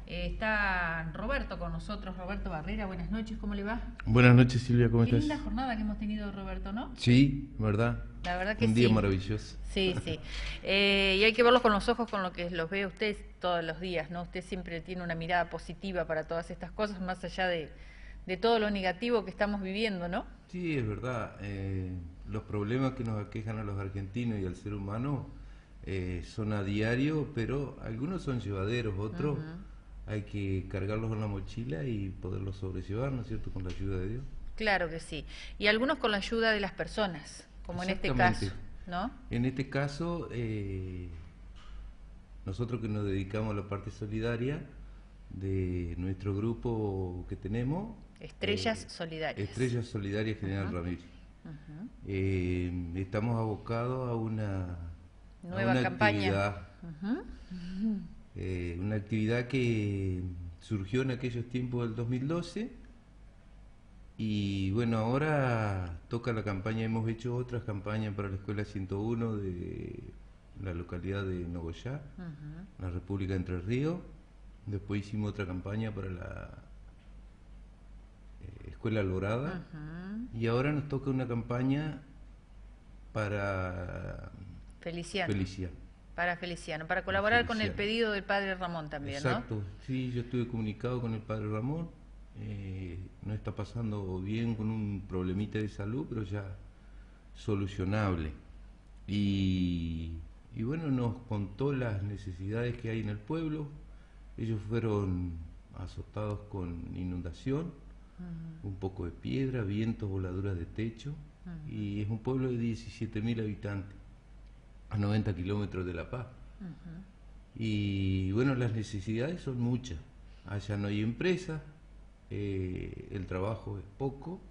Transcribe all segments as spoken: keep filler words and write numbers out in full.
Eh, está Roberto con nosotros, Roberto Barrera. Buenas noches, ¿cómo le va? Buenas noches, Silvia, ¿cómo Qué estás? linda jornada que hemos tenido, Roberto, ¿no? Sí, ¿verdad? La verdad que Un sí. día maravilloso. Sí, sí. Eh, y hay que verlos con los ojos con lo que los ve usted todos los días, ¿no? Usted siempre tiene una mirada positiva para todas estas cosas, más allá de, de todo lo negativo que estamos viviendo, ¿no? Sí, es verdad. Eh, los problemas que nos aquejan a los argentinos y al ser humano eh, son a diario, pero algunos son llevaderos, otros Ujú. hay que cargarlos en la mochila y poderlos sobrellevar, ¿no es cierto?, con la ayuda de Dios. Claro que sí. Y algunos con la ayuda de las personas, como en este caso, Exactamente. ¿no? En este caso, eh, nosotros que nos dedicamos a la parte solidaria de nuestro grupo que tenemos, Estrellas eh, solidarias. Estrellas Solidarias General Ujú. Ramírez. Ujú. Eh, estamos abocados a una, a Nueva una campaña. actividad, Ujú. eh, una actividad que surgió en aquellos tiempos del dos mil doce y bueno, ahora toca la campaña, hemos hecho otras campañas para la Escuela ciento uno de la localidad de Nogoyá, Ujú. la República de Entre Ríos, después hicimos otra campaña para la eh, Escuela Alborada Ujú. y ahora nos toca una campaña para Feliciano. Felicia. Para Feliciano, para Para colaborar con el Feliciano. pedido del padre Ramón también, ¿no? Exacto, sí, yo estuve comunicado con el padre Ramón, eh, no está pasando bien con un problemita de salud, pero ya solucionable. Y, y bueno, nos contó las necesidades que hay en el pueblo. Ellos fueron azotados con inundación, Ujú. un poco de piedra, vientos, voladuras de techo, Ujú. y es un pueblo de diecisiete mil habitantes, a noventa kilómetros de La Paz. Ujú. Y bueno, las necesidades son muchas. Allá no hay empresa, eh, el trabajo es poco,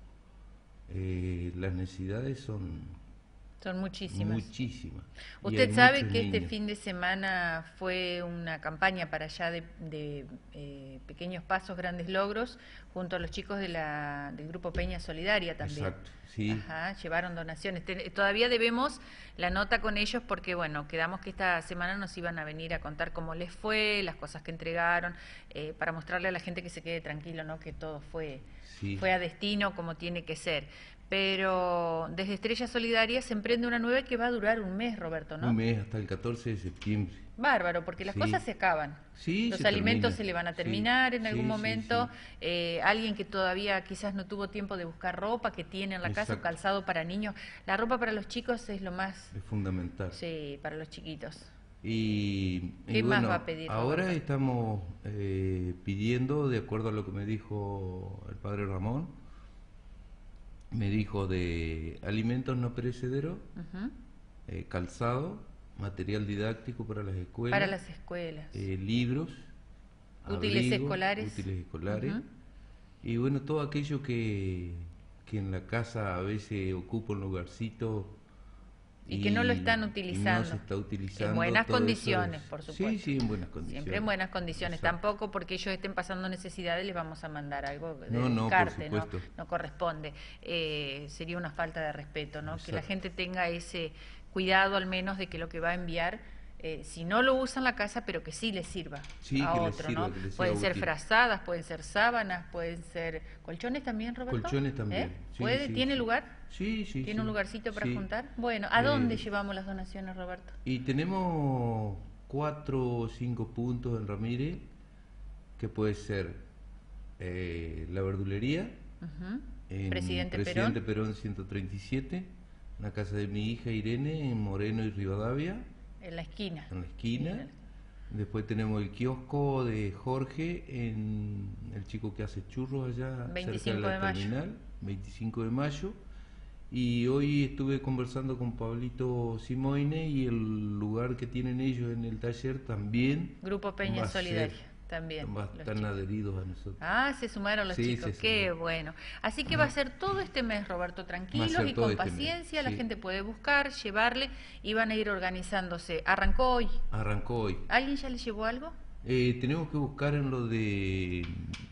eh, las necesidades son Son muchísimas. muchísimas. Y hay Usted sabe muchos que este niños. fin de semana fue una campaña para allá de, de, eh, pequeños pasos, grandes logros, junto a los chicos de la, del Grupo Peña Solidaria también. Exacto, sí. Ajá, llevaron donaciones. Te- todavía debemos la nota con ellos porque, bueno, quedamos que esta semana nos iban a venir a contar cómo les fue, las cosas que entregaron, eh, para mostrarle a la gente que se quede tranquilo, ¿no? Que todo fue, Sí. fue a destino como tiene que ser. Pero desde Estrellas Solidarias se emprende una nueva que va a durar un mes, Roberto, ¿no? Un mes hasta el catorce de septiembre. Bárbaro, porque las Sí. cosas se acaban. Sí, Los se alimentos termina. se le van a Sí, terminar en algún sí, sí, momento. sí. Eh, alguien que todavía quizás no tuvo tiempo de buscar ropa, que tiene en la casa, o Exacto. calzado para niños. La ropa para los chicos es lo más, Es fundamental. sí, para los chiquitos. Y, y ¿Qué más bueno, va a pedir, ahora Roberto? estamos eh, pidiendo, de acuerdo a lo que me dijo el padre Ramón, me dijo de alimentos no perecederos, Ujú. eh, calzado, material didáctico para las escuelas, Para las escuelas. eh, libros, Útiles abrigos, escolares. útiles escolares, Ujú. y bueno, todo aquello que, que en la casa a veces ocupa un lugarcito Y que no lo están y no utilizando. se está utilizando. En buenas todo eso condiciones, es- por supuesto. Sí, sí, en buenas condiciones. Siempre en buenas condiciones. Exacto. Tampoco porque ellos estén pasando necesidades les vamos a mandar algo de No, no, por descarte, ¿no? supuesto. No corresponde. Eh, sería una falta de respeto, ¿no? Que la Exacto. gente tenga ese cuidado al menos de que lo que va a enviar, eh, si no lo usa en la casa, pero que sí le sirva Sí, a que le otro, sirva, ¿no? que le sea Pueden ser útil. frazadas, pueden ser sábanas, pueden ser colchones también, Roberto. Colchones también. ¿Eh? Sí, ¿Puede? sí, ¿Tiene sí. lugar? Sí, sí, ¿Tiene un sí. lugarcito para Sí. juntar? Bueno, ¿a dónde Eh, llevamos las donaciones, Roberto? Y tenemos cuatro o cinco puntos en Ramírez, que puede ser eh, la verdulería, Ujú. en Presidente Presidente Perón, Perón ciento treinta y siete, la casa de mi hija Irene, en Moreno y Rivadavia, en la esquina. en la esquina. Bien. Después tenemos el kiosco de Jorge, en el chico que hace churros allá cerca veinticinco de la de mayo. terminal, veinticinco de mayo. Y hoy estuve conversando con Pablito Simoine y el lugar que tienen ellos en el taller también Grupo va Peña a ser- Solidaria, también. va- los están chicos. adheridos a nosotros. Ah, se sumaron los Sí, chicos, se qué sumaron. bueno. Así que va a ser todo este mes, Roberto, tranquilos ser y todo con este mes, paciencia, la sí. gente puede buscar, llevarle y van a ir organizándose. ¿Arrancó hoy? Arrancó hoy. ¿Alguien ya le llevó algo? Eh, tenemos que buscar en lo de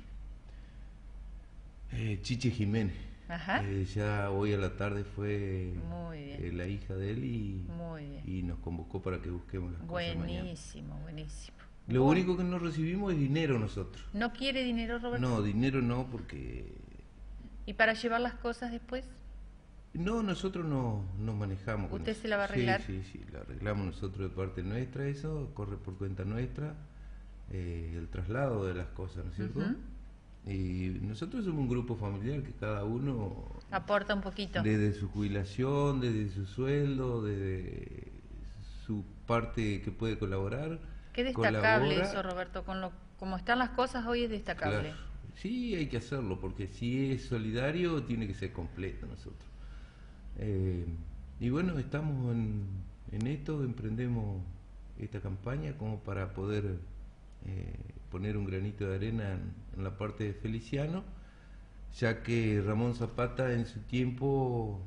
eh, Chiche Jiménez. Ajá. Eh, ya hoy a la tarde fue Muy bien. eh, la hija de él y, Muy bien. y nos convocó para que busquemos las cosas mañana. Buenísimo, buenísimo. Lo Vos- único que no recibimos es dinero nosotros. ¿No quiere dinero, Roberto? No, dinero no, porque... ¿Y para llevar las cosas después? No, nosotros no nos manejamos con ¿Usted eso. se la va a arreglar? Sí, sí, sí, la arreglamos nosotros de parte nuestra, eso corre por cuenta nuestra, eh, el traslado de las cosas, ¿no es cierto? Ujú. Y nosotros somos un grupo familiar que cada uno, Aporta un poquito. desde su jubilación, desde su sueldo, desde su parte que puede colaborar, Qué destacable colabora. eso, Roberto. Con lo como están las cosas hoy es destacable. Claro. Sí, hay que hacerlo, porque si es solidario tiene que ser completo nosotros. Eh, y bueno, estamos en, en esto, emprendemos esta campaña como para poder eh, poner un granito de arena en, en la parte de Feliciano, ya que Ramón Zapata en su tiempo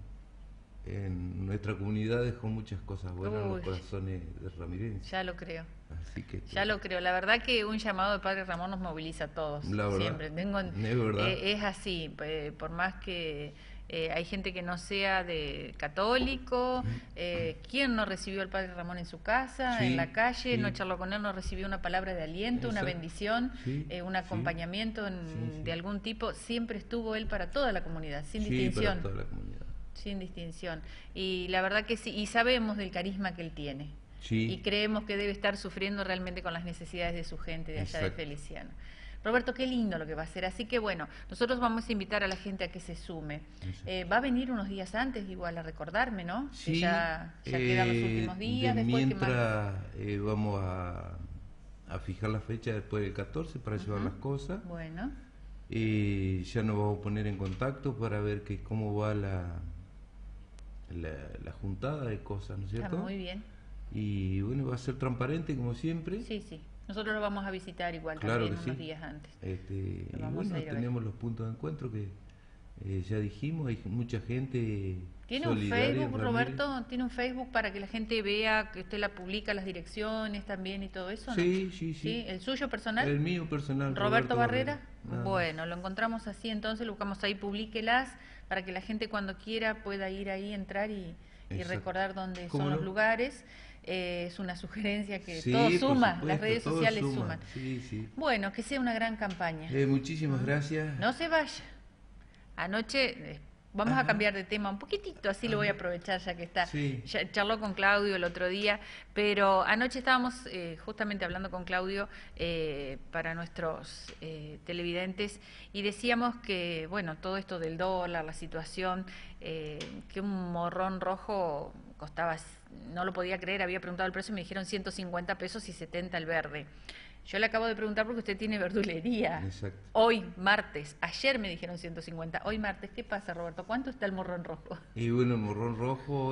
en nuestra comunidad dejó muchas cosas buenas en los Uy. corazones de Ramirense. Ya lo creo. Así que Ya lo creo. La verdad que un llamado de Padre Ramón nos moviliza a todos. La verdad. Siempre. Tengo, Es verdad. eh, es así. eh, por más que eh, hay gente que no sea de católico, eh, ¿quién no recibió al Padre Ramón en su casa, Sí, en la calle? sí. No charló con él, no recibió una palabra de aliento, una Exacto. bendición, Sí, eh, un sí. acompañamiento en- Sí, sí. de algún tipo. Siempre estuvo él para toda la comunidad, sin sí, distinción. para toda la comunidad. Sin distinción. Y la verdad que sí, y sabemos del carisma que él tiene. Sí. Y creemos que debe estar sufriendo realmente con las necesidades de su gente de allá de Exacto. Feliciano. Roberto, qué lindo lo que va a hacer. Así que bueno, nosotros vamos a invitar a la gente a que se sume. Exacto. Eh, va a venir unos días antes igual a recordarme, ¿no? Que Sí, ya, ya quedan los eh, últimos días. de Después, ¿qué más? mientras eh, vamos a, a fijar la fecha después del catorce para llevar Ujú. las cosas. Bueno, Eh, ya nos vamos a poner en contacto para ver que cómo va la, la, la juntada de cosas, ¿no es está cierto? muy bien. Y bueno, va a ser transparente como siempre. Sí, sí. Nosotros lo vamos a visitar igual Claro también que unos sí. días antes. Este, Lo y vamos bueno, a ir a ver. tenemos los puntos de encuentro que eh, ya dijimos, hay mucha gente ¿Tiene un solidaria en Facebook, Ramírez. Roberto? ¿Tiene un Facebook para que la gente vea que usted la publica, las direcciones también y todo eso? ¿no? Sí, sí, sí. ¿El suyo personal? El mío personal. Roberto, Barrera. Nada más. Bueno, lo encontramos así, entonces lo buscamos ahí, publíquelas para que la gente cuando quiera pueda ir ahí, entrar y, y Exacto. recordar dónde ¿Cómo son los no? lugares. Eh, es una sugerencia que Sí, todo por suma, las supuesto, redes todo sociales suma. suman. Sí, sí. Bueno, que sea una gran campaña. Eh, muchísimas gracias. No se vaya. Anoche, eh, vamos Ajá. a cambiar de tema un poquitito, así lo voy a aprovechar ya que está. Sí. Ya charló con Claudio el otro día, pero anoche estábamos eh, justamente hablando con Claudio eh, para nuestros eh, televidentes y decíamos que, bueno, todo esto del dólar, la situación, eh, que un morrón rojo costaba, no lo podía creer, había preguntado el precio y me dijeron ciento cincuenta pesos y setenta el verde. Yo le acabo de preguntar porque usted tiene verdulería. Exacto. Hoy, martes. Ayer me dijeron ciento cincuenta. Hoy, martes. ¿Qué pasa, Roberto? ¿Cuánto está el morrón rojo? Y bueno, el morrón rojo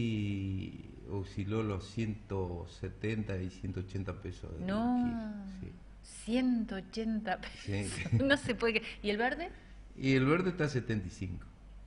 hoy osciló los ciento setenta y ciento ochenta pesos. del No. kilo, ciento ochenta pesos. Sí. No se puede creer. ¿Y el verde? sí. Y el verde está a setenta y cinco.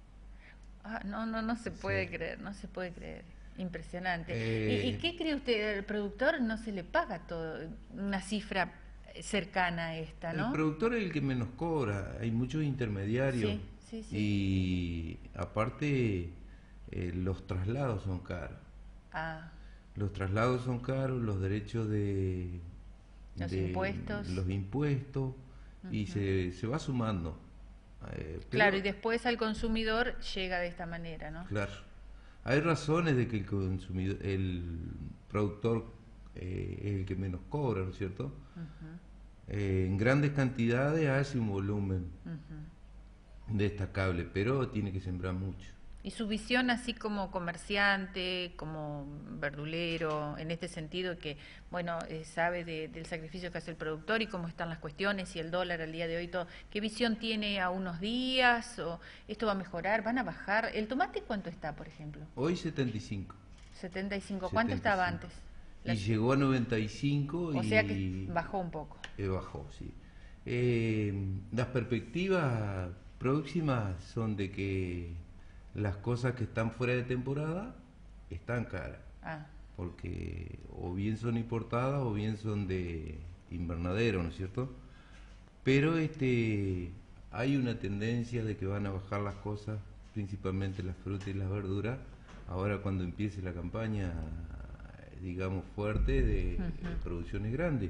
Ah, no, no, no se puede Sí. creer. No se puede creer. Impresionante. Eh, ¿Y, y qué cree usted? El productor no se le paga todo, una cifra cercana a esta, ¿no? El productor es el que menos cobra, hay muchos intermediarios. Sí, sí, sí. Y aparte, eh, los traslados son caros. Ah, Los traslados son caros, los derechos de... Los de- impuestos. Los impuestos, y Ujú. se, se va sumando. Eh, pero- claro, y después al consumidor llega de esta manera, ¿no? Claro. Hay razones de que el consumidor, el productor eh, es el que menos cobra, ¿no es cierto? Ujú, Eh, en grandes cantidades hace un volumen ujú. destacable, pero tiene que sembrar mucho. Y su visión así como comerciante, como verdulero, en este sentido que, bueno, eh, sabe de- del sacrificio que hace el productor y cómo están las cuestiones y el dólar al día de hoy, todo. ¿Qué visión tiene a unos días? ¿O esto va a mejorar? ¿Van a bajar? ¿El tomate cuánto está, por ejemplo? Hoy setenta y cinco. setenta y cinco. ¿Cuánto setenta y estaba cinco. antes? Y La- llegó a noventa y cinco o y sea que bajó un poco. eh, bajó, sí. Eh, las perspectivas próximas son de que las cosas que están fuera de temporada están caras, Ah, porque o bien son importadas o bien son de invernadero, ¿no es cierto? Pero este hay una tendencia de que van a bajar las cosas, principalmente las frutas y las verduras, ahora cuando empiece la campaña, digamos, fuerte de, Ujú. de producciones grandes.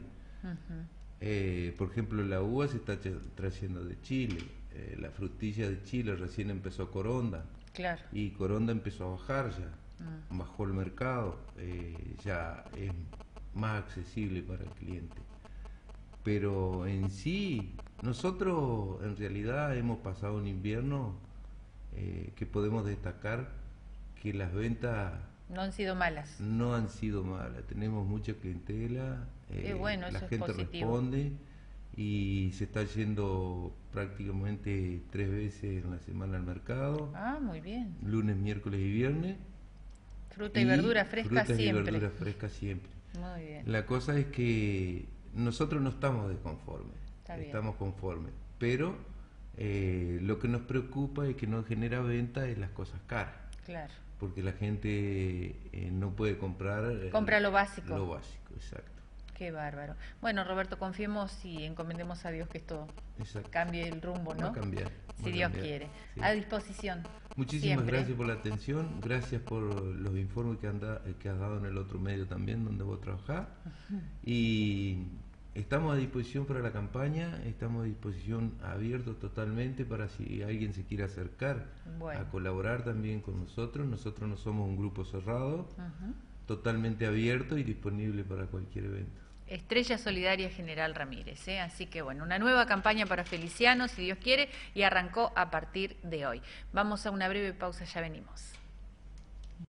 Ujú. Eh, por ejemplo, la uva se está tra- trayendo de Chile, eh, la frutilla de Chile recién empezó Coronda Claro. y Coronda empezó a bajar ya, Mm. bajó el mercado, eh, ya es más accesible para el cliente. Pero en sí, nosotros en realidad hemos pasado un invierno eh, que podemos destacar que las ventas No han sido malas. no han sido malas, tenemos mucha clientela, Qué eh, bueno, la eso es gente positivo. responde y se está yendo prácticamente tres veces en la semana al mercado, Ah, muy bien. lunes, miércoles y viernes. Fruta y verdura fresca frutas siempre. y verduras frescas siempre. Muy bien. La cosa es que nosotros no estamos desconformes, Está bien. estamos conformes, pero eh, lo que nos preocupa y que nos genera venta es las cosas caras, Claro. porque la gente eh, no puede comprar eh, Compra lo básico. lo básico, exacto, Qué bárbaro. Bueno, Roberto, confiemos y encomendemos a Dios que esto exacto. cambie el rumbo, Va ¿no? a cambiar, Si va a Dios cambiar, quiere. sí. A disposición. Muchísimas siempre. gracias por la atención, gracias por los informes que, anda, que has dado en el otro medio también donde vos trabajás. Y estamos a disposición para la campaña, estamos a disposición abiertos totalmente para si alguien se quiere acercar Bueno. a colaborar también con nosotros. Nosotros no somos un grupo cerrado, Ujú. totalmente abierto y disponible para cualquier evento. Estrella Solidaria General Ramírez, ¿eh? Así que bueno, una nueva campaña para Feliciano, si Dios quiere, y arrancó a partir de hoy. Vamos a una breve pausa, ya venimos.